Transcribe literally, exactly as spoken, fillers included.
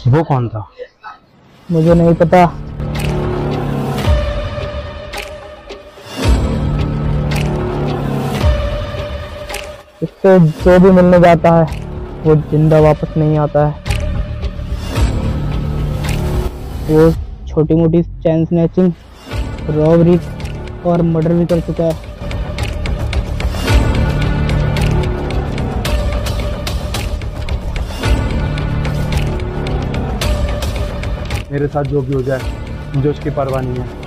वो कौन था? मुझे नहीं पता। इससे जो भी मिलने जाता है वो जिंदा वापस नहीं आता है। वो छोटी मोटी चैन स्नैचिंग, रॉबरी और मर्डर भी कर चुका है। मेरे साथ जो भी हो जाए मुझे उसकी परवाह नहीं है।